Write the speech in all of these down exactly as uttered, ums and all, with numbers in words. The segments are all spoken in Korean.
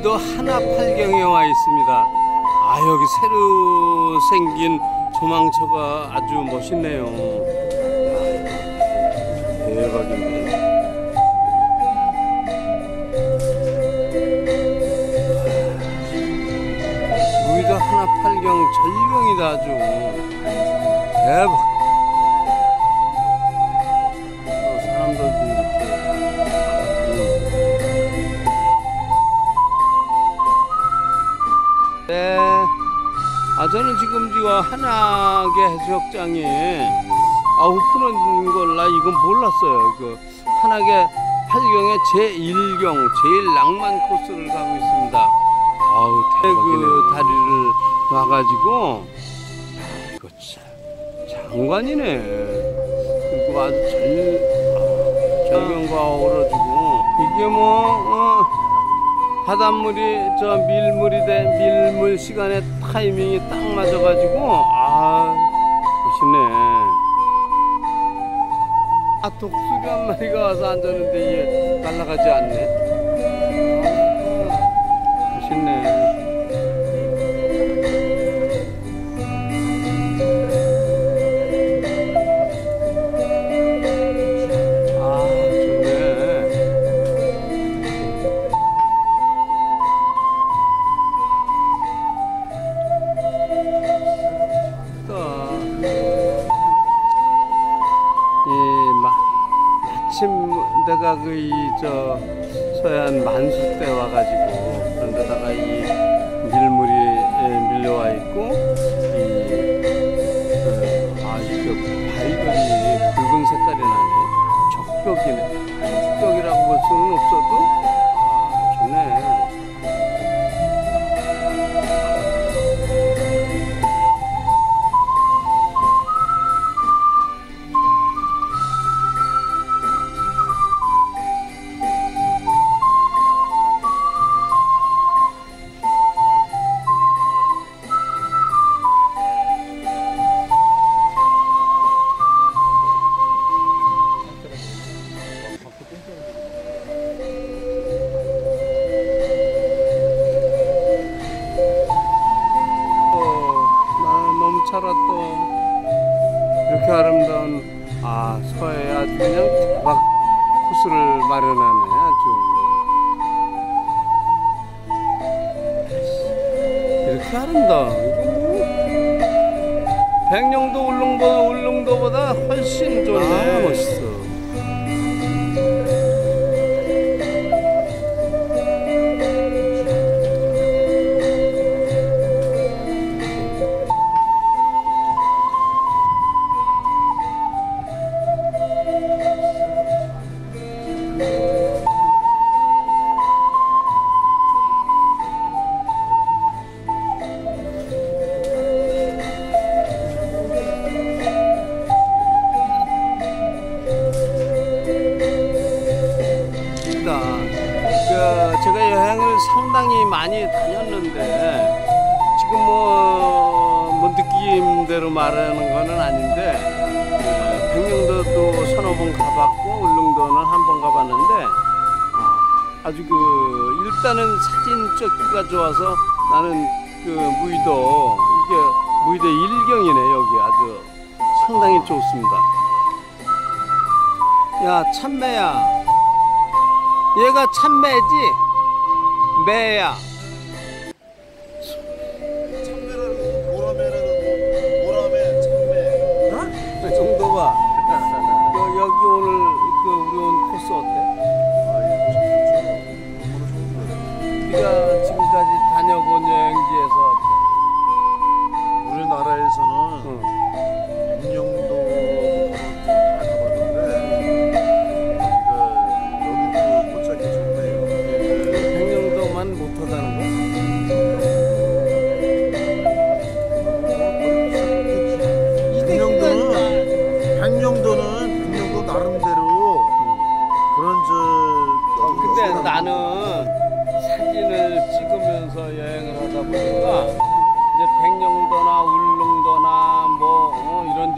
무의도 하나팔경에 와 있습니다. 아, 여기 새로 생긴 조망처가 아주 멋있네요. 대박인데. 무의도 하나팔경 절경이다. 아주 대박. 네, 아 저는 지금 지금 한악의 해수욕장에 아 오픈한 걸 나 이건 몰랐어요. 그 한악의 팔경의 제일 경 제일 낭만 코스를 가고 있습니다. 아우 그 다리를 놔가지고 이거 참 장관이네. 그리고 아주 절 절경과 어우러지고 이게 뭐. 어, 바닷물이 저 밀물이 돼 밀물 시간에 타이밍이 딱 맞아가지고 아 멋있네. 아 독수리 한 마리가 와서 앉았는데 이게 날아가지 않네. 아, 멋있네. 내가 그 이 저 서해안 만수 때 와가지고 그런데다가 이 밀물이 밀려와 있고 이아 이거 바위들이 붉은 색깔이 나네. 적벽이네. 적벽이라고 볼 수는 없어도 아 좋네. 또 이렇게 아름다운 아 서해 아주 그냥 대박 코스를 마련하네. 아주 이렇게 아름다워. 이거 뭐 백령도 울릉도 울릉도보다 훨씬 좋네. 아, 멋있어. 제가 여행을 상당히 많이 다녔는데 지금 뭐, 뭐 느낌대로 말하는 거는 아닌데 백령도도 서너 번 가봤고 울릉도는 한 번 가봤는데 아, 아주 그 일단은 사진 찍기가 좋아서 나는 그 무의도 이게 무의도 일경이네. 여기 아주 상당히 좋습니다. 야 참매야. 얘가 참매지? 매야. 참매라는 거 보라매라는 보라매 참매. 어? 그 정도 봐. 여, 여기 오늘 그 우리 온 코스 어때? 아 이거 참 좋죠. 네가 지금까지 다녀본 여행지에서 어때? 우리나라에서는 응. 백령도 다 가봤는데 여기가 여기도 못 찾기 좋네요. 백령도만 못하다는 거? 백령도는 백령도는 백령도 나름대로 그런 저. 근데 나는 사진을 찍으면서 여행을 하다 보니까 이제 백령도나 울릉도나 뭐 어, 이런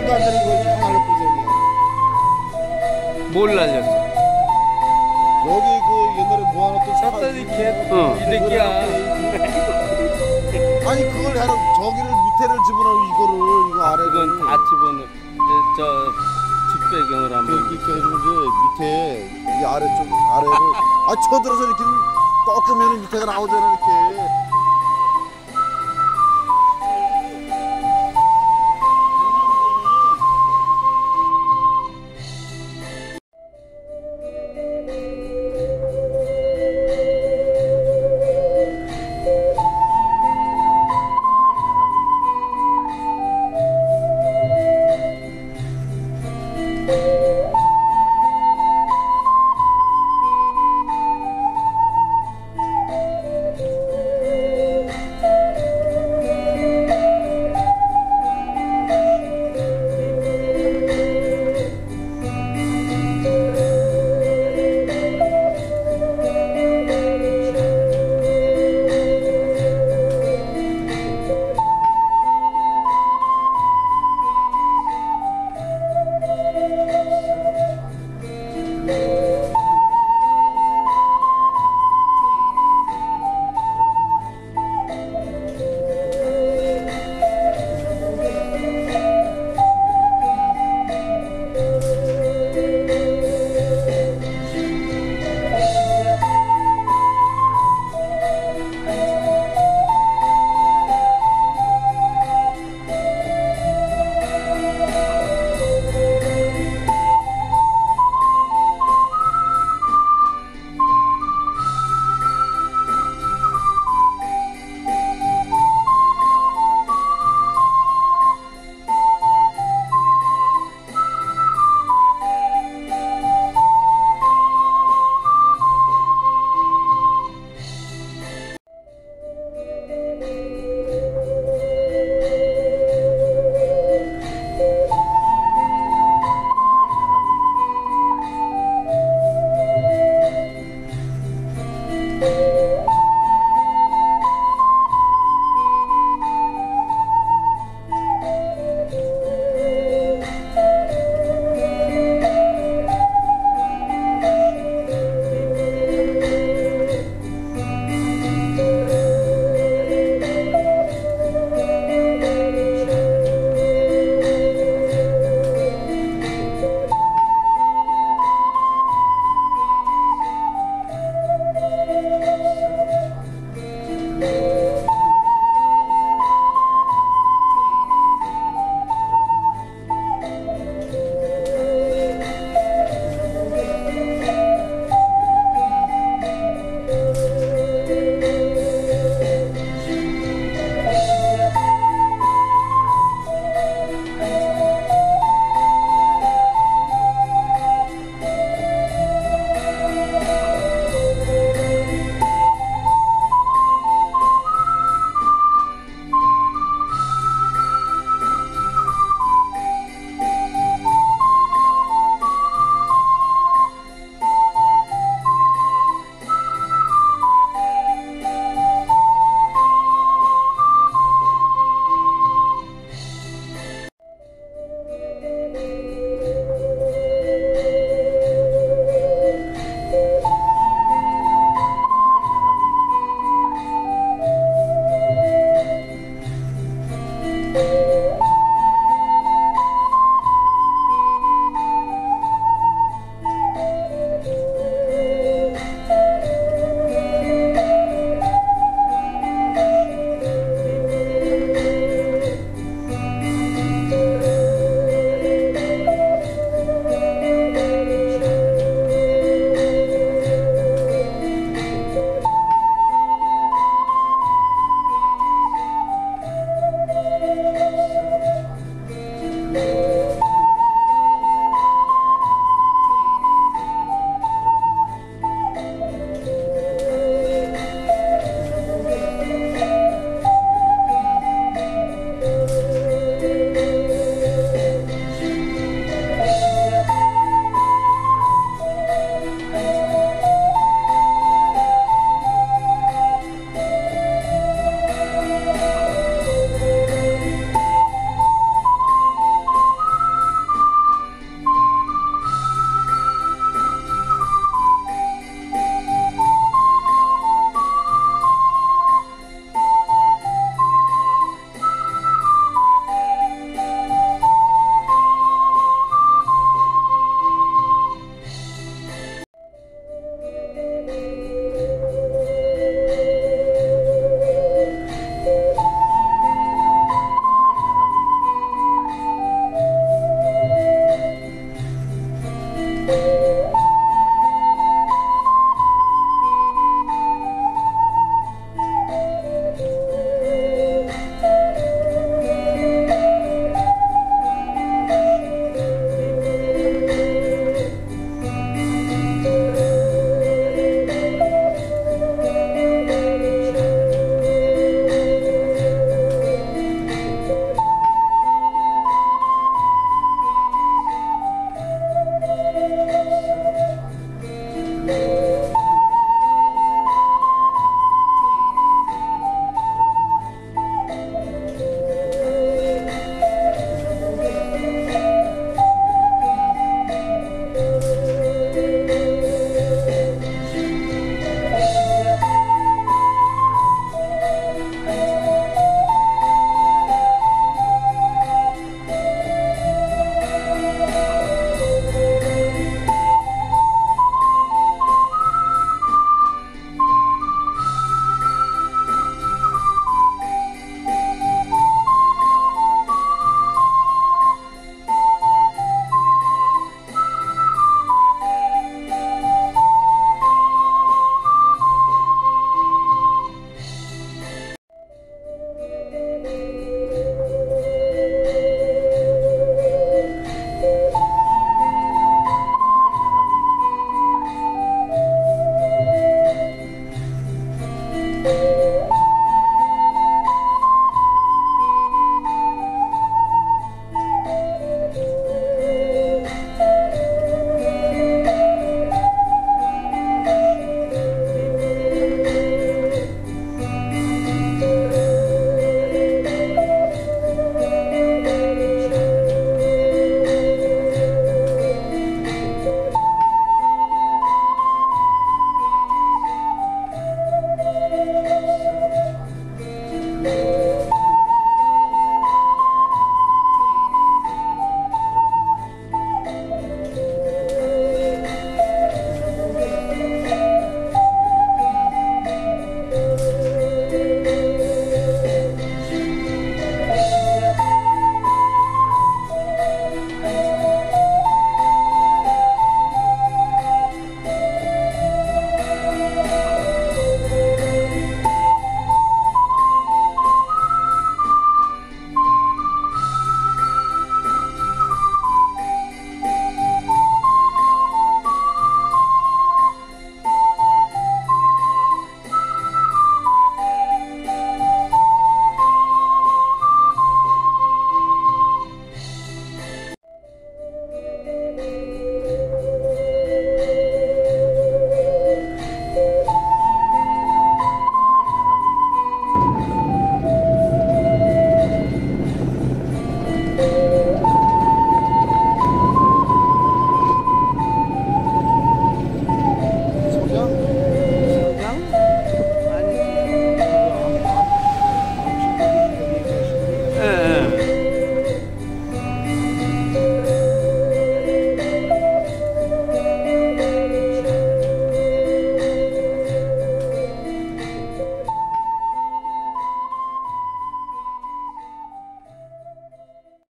말도 안 되는 걸 잘 알려보세요. 뭘 날렸어? 여기 그 옛날에 모아놨던 샀다 사- 이렇게 어. 이 새끼야. 아니 그걸 해라. 저기를 밑에를 집어넣어 이거를 이거 아래를. 그건 다 집어넣어. 이제 저 직배경을 한번. 이렇게 해주면 이제 밑에 이 아래쪽 아래를 아 쳐들어서 이렇게 꺾으면 밑에가 나오잖아 이렇게.